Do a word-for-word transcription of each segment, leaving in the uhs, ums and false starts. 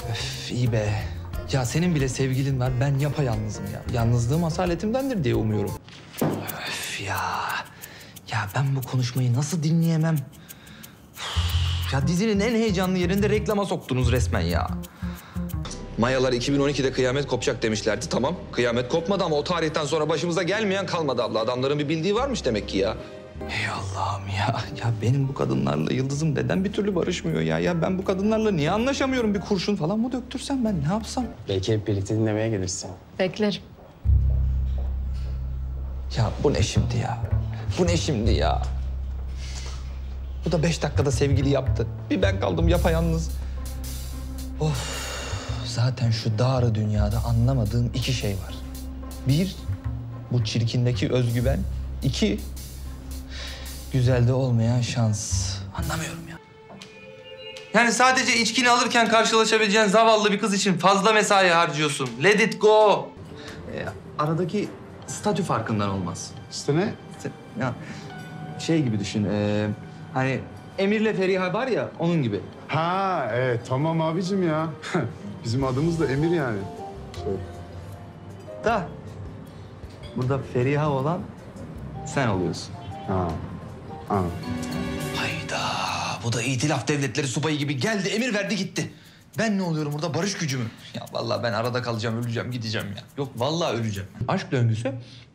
Öf iyi be. Ya senin bile sevgilin var, ben yapayalnızım ya. Yalnızlığım asaletimdendir diye umuyorum. Öf ya. Ya ben bu konuşmayı nasıl dinleyemem? Üf, ya dizinin en heyecanlı yerinde reklama soktunuz resmen ya. Mayalar iki bin on ikide kıyamet kopacak demişlerdi. Tamam, kıyamet kopmadı ama o tarihten sonra başımıza gelmeyen kalmadı abla. Adamların bir bildiği varmış demek ki ya. Ey Allah'ım ya. Ya benim bu kadınlarla Yıldız'ım neden bir türlü barışmıyor ya? Ya ben bu kadınlarla niye anlaşamıyorum? Bir kurşun falan mı döktürsem ben ne yapsam? Belki hep birlikte dinlemeye gelirsin. Beklerim. Ya bu ne şimdi ya? Bu ne şimdi ya? Bu da beş dakikada sevgili yaptı. Bir ben kaldım yapayalnız. Of. Zaten şu dar dünyada anlamadığım iki şey var. Bir, bu çirkindeki özgüven. İki, güzelde olmayan şans. Anlamıyorum ya. Yani sadece içkini alırken karşılaşabileceğin zavallı bir kız için fazla mesai harcıyorsun. Let it go. Ee, aradaki statü farkından olmaz. İşte ne? Ya şey gibi düşün. E, hani Emir'le Feriha var ya onun gibi. Ha evet tamam abicim ya. Bizim adımız da Emir yani. Şey. Da burada Feriha olan sen oluyorsun. Ha. Ha. Hayda. Bu da itilaf devletleri subayı gibi geldi, emir verdi gitti. Ben ne oluyorum burada? Barış gücü mü? Ya vallahi ben arada kalacağım, öleceğim, gideceğim ya. Yok vallahi öleceğim. Aşk döngüsü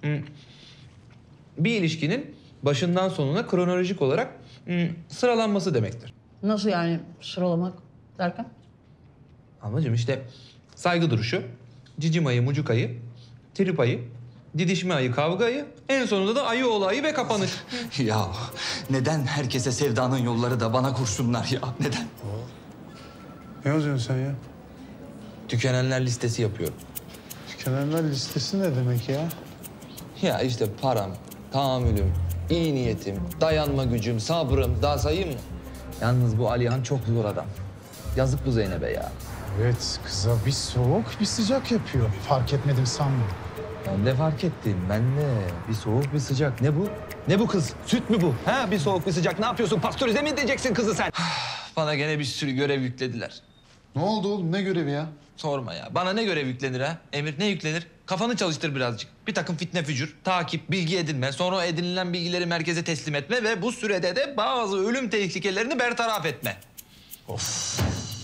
bir ilişkinin başından sonuna kronolojik olarak sıralanması demektir. Nasıl yani sıralamak derken? Ablacığım işte saygı duruşu, cicim ayı, mucuk ayı, trip ayı, didişme ayı, kavga ayı, en sonunda da ayı oğlu ayı ve kapanış. Ya neden herkese sevdanın yolları da bana kurşunlar ya? Neden? Ne yazıyorsun sen ya? Tükenenler listesi yapıyorum. Tükenenler listesi ne demek ya? Ya işte param, tahammülüm, iyi niyetim, dayanma gücüm, sabrım, daha sayayım mı? Yalnız bu Alihan çok zor adam. Yazık bu Zeynep'e ya. Evet kıza bir soğuk bir sıcak yapıyor. Fark etmedim sanma. Ben de fark ettim, ben de. Bir soğuk, bir sıcak. Ne bu? Ne bu kız? Süt mü bu? Ha, bir soğuk, bir sıcak. Ne yapıyorsun? Pastörize mi edeceksin kızı sen? Bana gene bir sürü görev yüklediler. Ne oldu oğlum ne görevi ya? Sorma ya. Bana ne görev yüklenir ha? Emir ne yüklenir? Kafanı çalıştır birazcık. Bir takım fitne fücür, takip, bilgi edinme. Sonra o edinilen bilgileri merkeze teslim etme ve bu sürede de bazı ölüm tehlikelerini bertaraf etme. Of.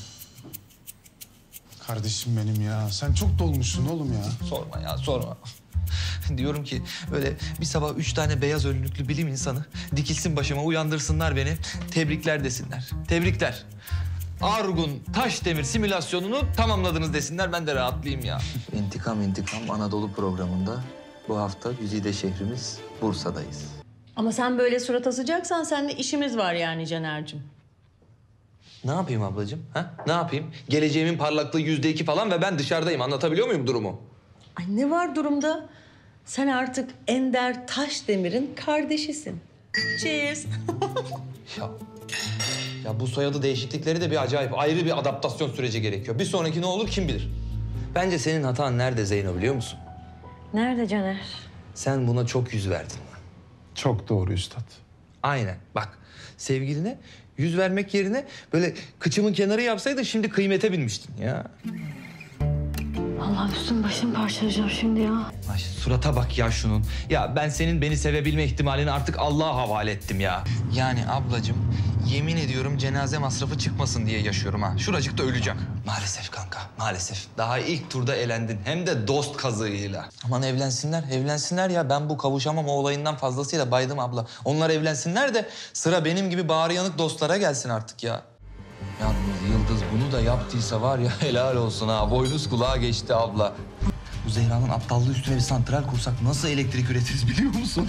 Kardeşim benim ya. Sen çok dolmuşsun oğlum ya. Sorma ya, sorma. Diyorum ki böyle bir sabah üç tane beyaz önlüklü bilim insanı dikilsin başıma, uyandırsınlar beni. Tebrikler desinler. Tebrikler. Argun Taşdemir simülasyonunu tamamladınız desinler. Ben de rahatlayayım ya. İntikam İntikam Anadolu programında bu hafta güzide şehrimiz Bursa'dayız. Ama sen böyle surat asacaksan seninle işimiz var yani Caner'cim. Ne yapayım ablacığım? Ha? Ne yapayım? Geleceğimin parlaklığı yüzde iki falan ve ben dışarıdayım. Anlatabiliyor muyum durumu? Ay ne var durumda? Sen artık Ender Taşdemir'in kardeşisin. Cheers. Ya, ya bu soyadı değişiklikleri de bir acayip. Ayrı bir adaptasyon süreci gerekiyor. Bir sonraki ne olur kim bilir? Bence senin hatan nerede Zeyno biliyor musun? Nerede Caner? Sen buna çok yüz verdin. Çok doğru üstad. Aynen. Bak sevgiline yüz vermek yerine böyle kıçımın kenarı yapsaydın şimdi kıymete binmiştin ya. Vallahi üstüm başım parçalayacağım şimdi ya. Ay surata bak ya şunun. Ya ben senin beni sevebilme ihtimalini artık Allah'a havale ettim ya. Yani ablacığım yemin ediyorum cenaze masrafı çıkmasın diye yaşıyorum ha. Şuracıkta öleceğim. Maalesef kanka maalesef. Daha ilk turda elendin hem de dost kazığıyla. Aman evlensinler evlensinler ya. Ben bu kavuşamam olayından fazlasıyla baydım abla. Onlar evlensinler de sıra benim gibi bağrı yanık dostlara gelsin artık ya. Yalnız Yıldız bunu da yaptıysa var ya helal olsun ha. Boynuz kulağa geçti abla. Bu Zehra'nın aptallığı üstüne bir santral kursak nasıl elektrik üretiriz biliyor musun?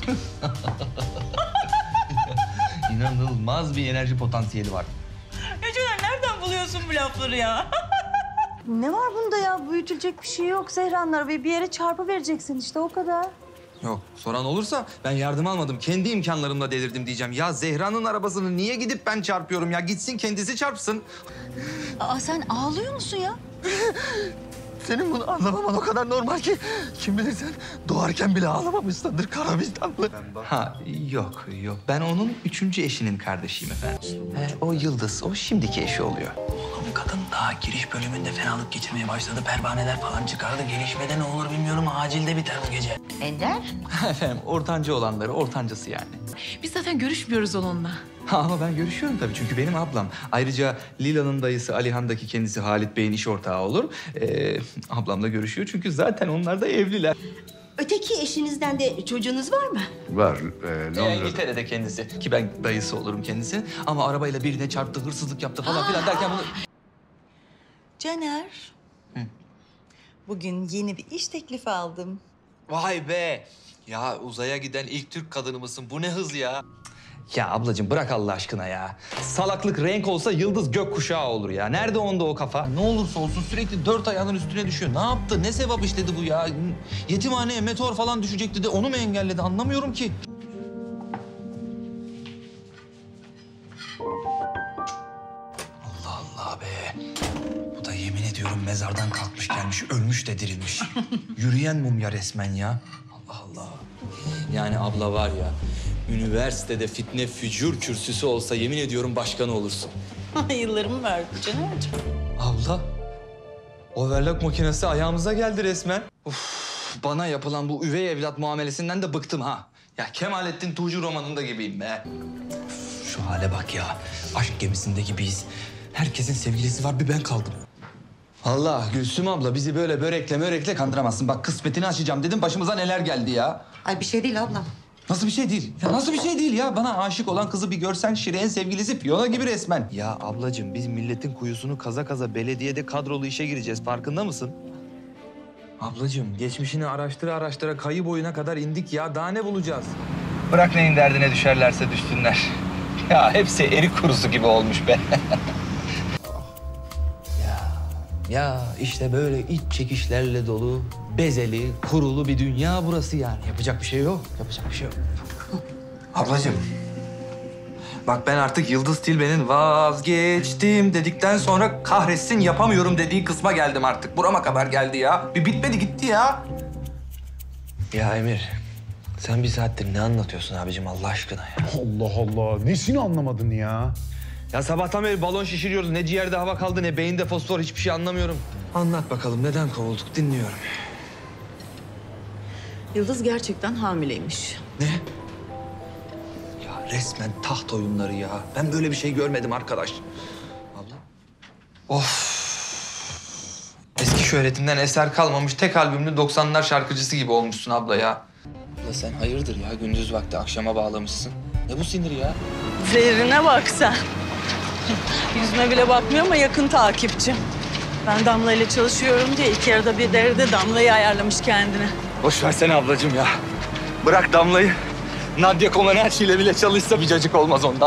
İnanılmaz bir enerji potansiyeli var. Ya Caner nereden buluyorsun bu lafları ya? Ne var bunda ya? Büyütülecek bir şey yok. Zehra'nın arabayı bir yere çarpı vereceksin işte o kadar. Yok soran olursa ben yardım almadım. Kendi imkanlarımla delirdim diyeceğim. Ya Zehra'nın arabasını niye gidip ben çarpıyorum ya? Gitsin kendisi çarpsın. Aa sen ağlıyor musun ya? Senin bunu anlamaman o kadar normal ki. Kim bilir sen doğarken bile ağlamamışsındır kara vicdanlı. Ha yok yok. Ben onun üçüncü eşinin kardeşiyim efendim. He, o Yıldız, o şimdiki eşi oluyor. Oğlum kadın daha Daha giriş bölümünde fenalık geçirmeye başladı. Pervaneler falan çıkardı. Gelişmede ne olur bilmiyorum. Acilde biter bu gece. Ender? Efendim ortanca olanları ortancası yani. Biz zaten görüşmüyoruz onunla. Ha, ama ben görüşüyorum tabii çünkü benim ablam. Ayrıca Lila'nın dayısı Alihan'daki kendisi Halit Bey'in iş ortağı olur. Ee, ablamla görüşüyor çünkü zaten onlar da evliler. Öteki eşinizden de çocuğunuz var mı? Var. E, Ee, Londra'da. İngiltere'de kendisi ki ben dayısı olurum kendisi. Ama arabayla birine çarptı, hırsızlık yaptı falan filan derken bunu... Caner. Bugün yeni bir iş teklifi aldım. Vay be! Ya uzaya giden ilk Türk kadını mısın? Bu ne hız ya? Ya ablacığım bırak Allah aşkına ya. Salaklık renk olsa yıldız gökkuşağı olur ya. Nerede onda o kafa? Ne olursa olsun sürekli dört ayağının üstüne düşüyor. Ne yaptı? Ne sevap işledi bu ya? Yetimhaneye meteor falan düşecekti de onu mu engelledi? Anlamıyorum ki. Allah Allah be. Bu da yemin ediyorum mezardan kalkmış gelmiş, ölmüş de dirilmiş. Yürüyen mumya resmen ya. Allah Allah. Yani abla var ya, üniversitede fitne fücur kürsüsü olsa yemin ediyorum başkanı olursun. Yıllarımı verdi Caner'cim. Abla, overlock makinesi ayağımıza geldi resmen. Uf, bana yapılan bu üvey evlat muamelesinden de bıktım ha. Ya Kemalettin Tuğcu romanında gibiyim be. Uf, şu hale bak ya, aşk gemisinde gibiyiz. Herkesin sevgilisi var, bir ben kaldım. Allah Gülsüm abla bizi böyle börekle mörekle kandıramazsın. Bak kısmetini açacağım dedim, başımıza neler geldi ya. Ay bir şey değil ablam. Nasıl bir şey değil? Ya nasıl bir şey değil ya? Bana aşık olan kızı bir görsen Şire'nin sevgilisi piyona gibi resmen. Ya ablacığım biz milletin kuyusunu kaza kaza belediyede kadrolu işe gireceğiz. Farkında mısın? Ablacığım geçmişini araştıra araştıra kayı boyuna kadar indik ya. Daha ne bulacağız? Bırak neyin derdine düşerlerse düşsünler. Ya hepsi erik kurusu gibi olmuş be. ya, ya işte böyle iç çekişlerle dolu, bezeli, kurulu bir dünya burası yani. Yapacak bir şey yok. Yapacak bir şey yok. Ablacığım. Bak ben artık Yıldız Tilbe'nin vazgeçtim dedikten sonra kahretsin yapamıyorum dediği kısma geldim artık. Burama kadar geldi ya. Bir bitmedi gitti ya. Ya Emir, sen bir saattir ne anlatıyorsun abicim Allah aşkına ya? Allah Allah. Nesini anlamadın ya? Ya sabahtan beri balon şişiriyoruz. Ne ciğerde hava kaldı ne beyinde fosfor hiçbir şey anlamıyorum. Anlat bakalım neden kovulduk dinliyorum. Yıldız gerçekten hamileymiş. Ne? Ya resmen taht oyunları ya. Ben böyle bir şey görmedim arkadaş. Abla? Of. Eski şöhretinden eser kalmamış tek albümlü doksanlar şarkıcısı gibi olmuşsun abla ya. Abla sen hayırdır ya gündüz vakti akşama bağlamışsın. Ne bu sinir ya? Zehrine bak sen. Yüzüme bile bakmıyor ama yakın takipçi. Ben Damla ile çalışıyorum diye iki yarıda bir derede Damla'yı ayarlamış kendine. Boş versene ablacığım ya. Bırak Damla'yı. Nadia Comaneci ile bile çalışsa bir cacık olmaz ondan.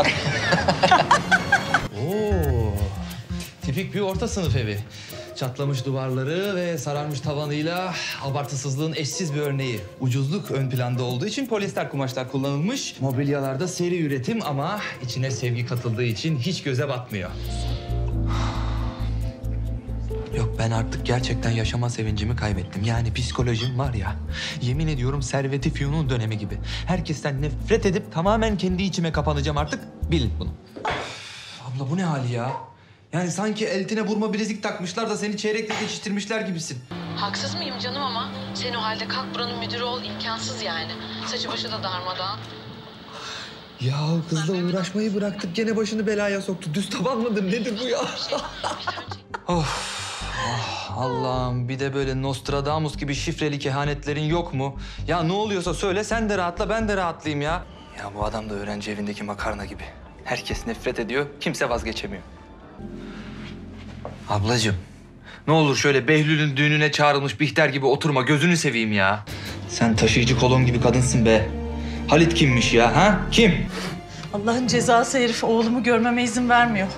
Oo, tipik bir orta sınıf evi. Çatlamış duvarları ve sararmış tavanıyla abartısızlığın eşsiz bir örneği. Ucuzluk ön planda olduğu için polyester kumaşlar kullanılmış. Mobilyalarda seri üretim ama içine sevgi katıldığı için hiç göze batmıyor. Yok ben artık gerçekten yaşama sevincimi kaybettim. Yani psikolojim var ya, yemin ediyorum Servet-i Fünun dönemi gibi. Herkesten nefret edip tamamen kendi içime kapanacağım artık. Bilin bunu. Abla bu ne hali ya? Yani sanki eltine burma bilezik takmışlar da seni çeyrekle geçiştirmişler gibisin. Haksız mıyım canım ama? Sen o halde kalk buranın müdürü ol imkansız yani. Saçı başı da darmadağın. Ya kızla uğraşmayı bıraktık gene başını belaya soktu. Düz taban mıdır nedir bu ya? Of. Oh, Allah'ım bir de böyle Nostradamus gibi şifreli kehanetlerin yok mu? Ya ne oluyorsa söyle sen de rahatla ben de rahatlayayım ya. Ya bu adam da öğrenci evindeki makarna gibi. Herkes nefret ediyor, kimse vazgeçemiyor. Ablacığım, ne olur şöyle Behlül'ün düğününe çağrılmış Bihter gibi oturma, gözünü seveyim ya. Sen taşıyıcı kolon gibi kadınsın be. Halit kimmiş ya, ha? Kim? Allah'ın cezası herif oğlumu görmeme izin vermiyor.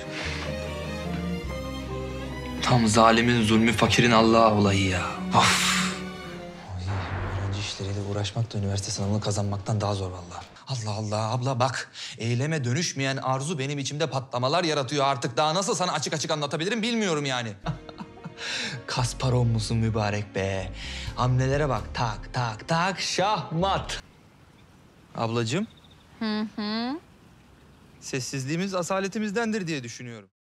Tam zalimin zulmü, fakirin Allah'a olayı ya. Of. Öğrenci işleriyle uğraşmak da üniversite sınavını kazanmaktan daha zor vallahi. Allah Allah abla bak. Eyleme dönüşmeyen arzu benim içimde patlamalar yaratıyor artık. Daha nasıl sana açık açık anlatabilirim bilmiyorum yani. Kasparov musun mübarek be? Hamlelere bak. Tak tak tak şahmat. Ablacığım. Hı hı. Sessizliğimiz asaletimizdendir diye düşünüyorum.